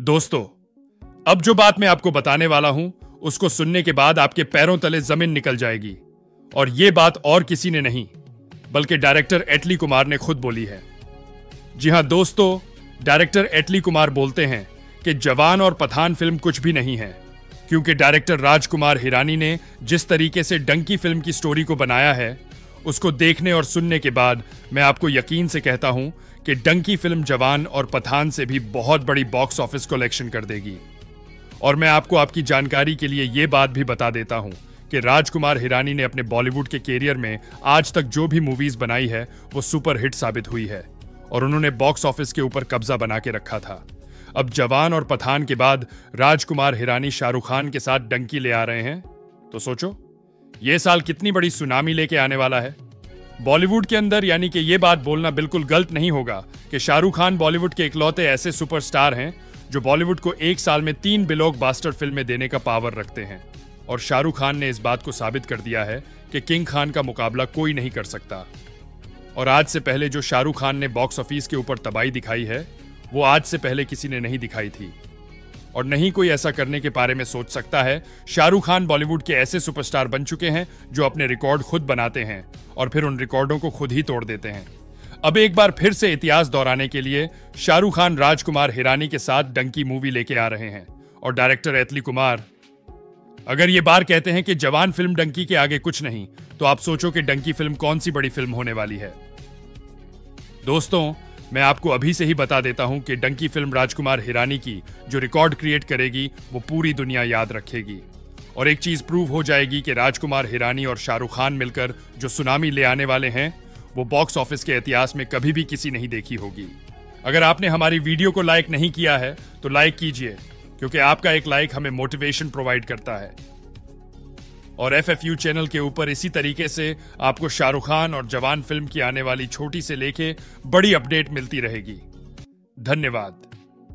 दोस्तों, अब जो बात मैं आपको बताने वाला हूं उसको सुनने के बाद आपके पैरों तले जमीन निकल जाएगी। और यह बात और किसी ने नहीं बल्कि डायरेक्टर एटली कुमार ने खुद बोली है। जी हां दोस्तों, डायरेक्टर एटली कुमार बोलते हैं कि जवान और पठान फिल्म कुछ भी नहीं है, क्योंकि डायरेक्टर राजकुमार हिरानी ने जिस तरीके से डंकी फिल्म की स्टोरी को बनाया है उसको देखने और सुनने के बाद मैं आपको यकीन से कहता हूं कि डंकी फिल्म जवान और पठान से भी बहुत बड़ी बॉक्स ऑफिस कलेक्शन कर देगी। और मैं आपको आपकी जानकारी के लिए यह बात भी बता देता हूं कि राजकुमार हिरानी ने अपने बॉलीवुड के कैरियर में आज तक जो भी मूवीज बनाई है वो सुपर हिट साबित हुई है और उन्होंने बॉक्स ऑफिस के ऊपर कब्जा बना के रखा था। अब जवान और पठान के बाद राजकुमार हिरानी शाहरुख खान के साथ डंकी ले आ रहे हैं, तो सोचो यह साल कितनी बड़ी सुनामी लेके आने वाला है बॉलीवुड के अंदर। यानी कि यह बात बोलना बिल्कुल गलत नहीं होगा कि शाहरुख खान बॉलीवुड के इकलौते ऐसे सुपरस्टार हैं जो बॉलीवुड को एक साल में 3 ब्लॉकबस्टर फिल्में देने का पावर रखते हैं। और शाहरुख खान ने इस बात को साबित कर दिया है कि किंग खान का मुकाबला कोई नहीं कर सकता। और आज से पहले जो शाहरुख खान ने बॉक्स ऑफिस के ऊपर तबाही दिखाई है वो आज से पहले किसी ने नहीं दिखाई थी और नहीं कोई ऐसा करने के बारे में सोच सकता है। शाहरुख खान बॉलीवुड के ऐसे सुपरस्टार बन चुके हैं जो अपने रिकॉर्ड खुद बनाते हैं और फिर उन रिकॉर्डों को खुद ही तोड़ देते हैं। अब एक बार फिर से इतिहास दोहराने के लिए शाहरुख खान राजकुमार हिरानी के साथ डंकी मूवी लेके आ रहे हैं। और डायरेक्टर एटली कुमार अगर ये बार कहते हैं कि जवान फिल्म डंकी के आगे कुछ नहीं, तो आप सोचो कि डंकी फिल्म कौन सी बड़ी फिल्म होने वाली है। दोस्तों, मैं आपको अभी से ही बता देता हूं कि डंकी फिल्म राजकुमार हिरानी की जो रिकॉर्ड क्रिएट करेगी वो पूरी दुनिया याद रखेगी। और एक चीज प्रूव हो जाएगी कि राजकुमार हिरानी और शाहरुख खान मिलकर जो सुनामी ले आने वाले हैं वो बॉक्स ऑफिस के इतिहास में कभी भी किसी नहीं देखी होगी। अगर आपने हमारी वीडियो को लाइक नहीं किया है तो लाइक कीजिए, क्योंकि आपका एक लाइक हमें मोटिवेशन प्रोवाइड करता है। और FFU चैनल के ऊपर इसी तरीके से आपको शाहरुख खान और जवान फिल्म की आने वाली छोटी से लेके बड़ी अपडेट मिलती रहेगी। धन्यवाद।